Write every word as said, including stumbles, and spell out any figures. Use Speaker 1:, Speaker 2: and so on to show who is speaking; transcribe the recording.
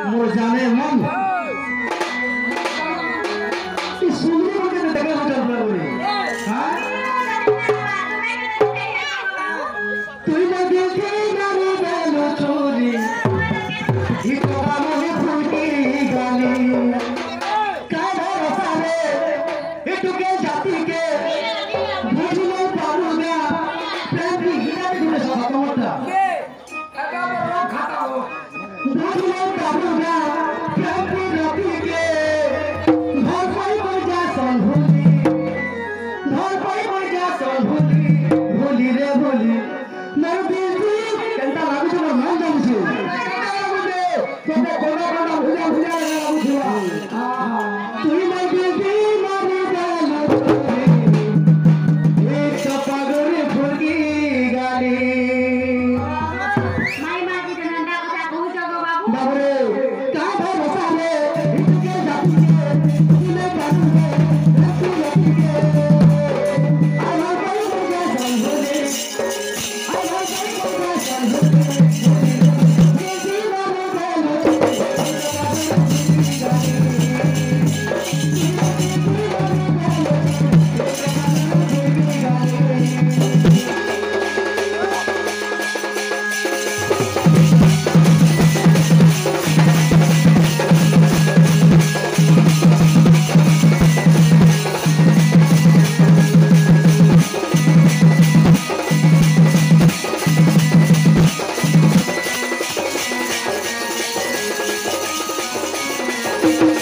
Speaker 1: मोर जाने मन इस सुंदरी को के देखे हो चल रहा है हां तू ना देखे गाली बेलो चोरी ई तो बामोही फूटी गाली का भरोसा रे ए तू के जाति के बुझलो पारूगा प्रेम की गिरा के सब खत्म के एका बरो खाता हो बुझलो पारूगा प्रेम की रति के भर कोई कोई जा संभूली भर कोई कोई जा संभूली भूली रे भूली मेरे दिल की केंता लागू छ मन जाऊ छ केंता कोना कोना भुजा भुजा लागू छ तू मैं दिल की मारी जानो एक सपागरे फुलकी गाली माई माजी नंदा कथा कहू छ गो बाबू बाबू रे का भरोसा रे इतके जाति के तूने बाबू रे रखी रखी के आई हर कोई मुझे संभोले आई हर कोई मुझे संभोले ये जीवन में